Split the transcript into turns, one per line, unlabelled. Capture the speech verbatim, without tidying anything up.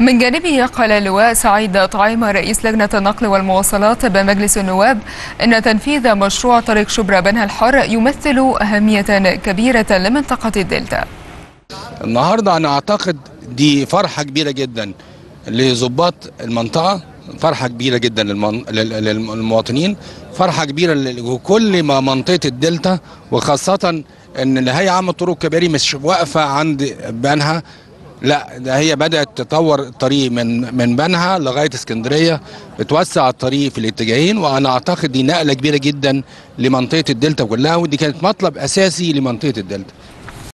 من جانبه قال اللواء سعيد طعيمة رئيس لجنة النقل والمواصلات بمجلس النواب إن تنفيذ مشروع طريق شبرا بنها الحر يمثل أهمية كبيرة لمنطقة الدلتا.
النهارده أنا أعتقد دي فرحة كبيرة جدا لضباط المنطقة، فرحة كبيرة جدا للمواطنين، فرحة كبيرة لكل منطقة الدلتا، وخاصة إن الهيئة عامة الطرق الكباري مش واقفة عند بنها، لا ده هي بدأت تطور الطريق من من بنها لغاية اسكندرية، بتوسع الطريق في الاتجاهين، وأنا أعتقد دي نقلة كبيرة جدا لمنطقة الدلتا كلها، ودي كانت مطلب أساسي لمنطقة الدلتا.